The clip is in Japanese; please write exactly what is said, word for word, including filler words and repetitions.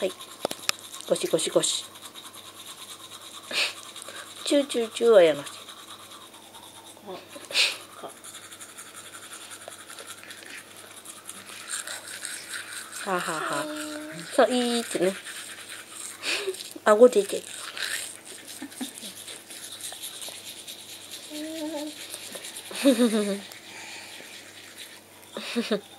はい。ゴシゴシゴシ。チューチューチューはやなし。はあ、はあはあ、そう、いいってね。顎出てる。ふふふふ。